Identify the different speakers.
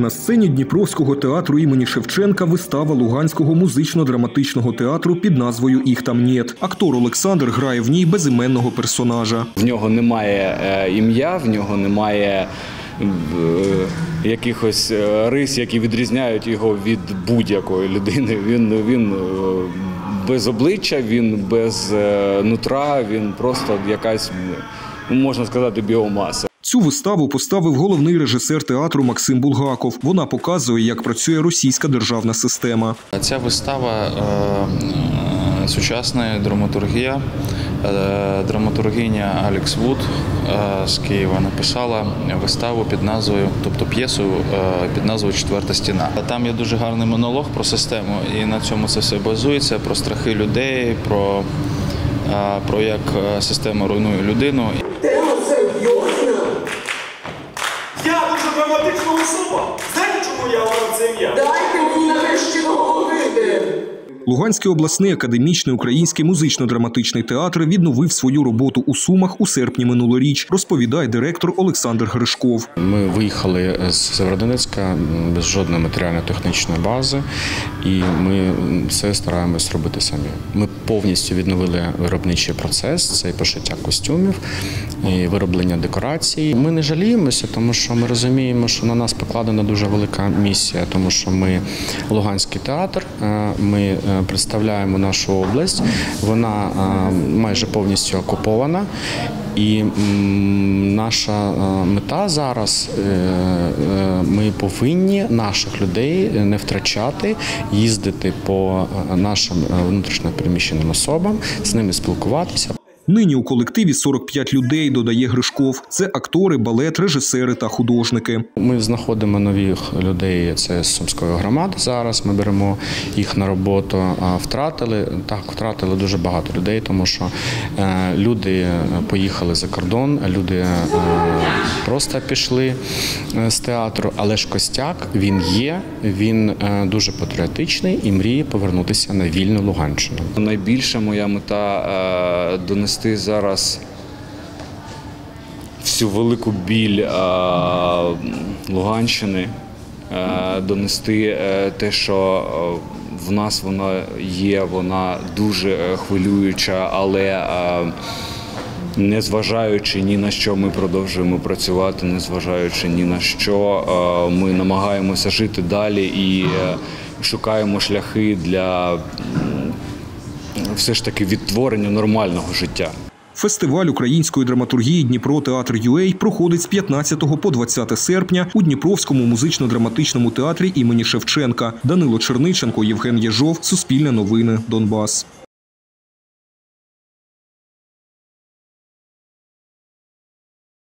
Speaker 1: На сцені Дніпровського театру імені Шевченка вистава Луганського музично-драматичного театру під назвою «Їх там нєт». Актор Олександр грає в ній безіменного персонажа.
Speaker 2: В нього немає ім'я, в нього немає якихось рис, які відрізняють його від будь-якої людини. Він без обличчя, він без нутра, він просто якась, можна сказати, біомаса.
Speaker 1: Цю виставу поставив головний режисер театру Максим Булгаков. Вона показує, як працює російська державна система.
Speaker 3: Ця вистава – сучасна драматургія. Драматургиня Алекс Вуд з Києва написала виставу під назвою, тобто п'єсу під назвою «Четверта стіна». Там є дуже гарний монолог про систему, і на цьому це все базується, про страхи людей, про як система руйнує людину.
Speaker 4: Я дуже драматична особа. Знаєте, чому я обрав це ім'я?
Speaker 5: Дайте мені нарешті договорити.
Speaker 1: Луганський обласний академічний український музично-драматичний театр відновив свою роботу у Сумах у серпні минулоріч, розповідає директор Олександр Гришков.
Speaker 6: Ми виїхали з Сєвєродонецька без жодної матеріально-технічної бази, і ми все стараємось робити самі. Ми повністю відновили виробничий процес, це і пошиття костюмів, і вироблення декорацій. Ми не жаліємося, тому що ми розуміємо, що на нас покладена дуже велика місія, тому що ми Луганський театр, ми представляємо нашу область, вона майже повністю окупована. І наша мета зараз – ми повинні наших людей не втрачати, їздити по нашим внутрішньо переміщеним особам, з ними спілкуватися.
Speaker 1: Нині у колективі 45 людей, додає Гришков. Це актори, балет, режисери та художники.
Speaker 6: Ми знаходимо нових людей, це з Сумської громади зараз, ми беремо їх на роботу. Втратили дуже багато людей, тому що люди поїхали за кордон, люди просто пішли з театру, але ж костяк, він є, він дуже патріотичний і мріє повернутися на вільну Луганщину.
Speaker 2: Найбільша моя мета – донести зараз всю велику біль Луганщини, донести те, що в нас вона є, вона дуже хвилююча, але незважаючи ні на що ми продовжуємо працювати, незважаючи ні на що, ми намагаємося жити далі і шукаємо шляхи для все ж таки відтворення нормального життя.
Speaker 1: Фестиваль української драматургії «Дніпро Театр.UA» проходить з 15 по 20 серпня у Дніпровському музично-драматичному театрі імені Шевченка. Данило Черниченко, Євген Єжов, Суспільне новини, Донбас.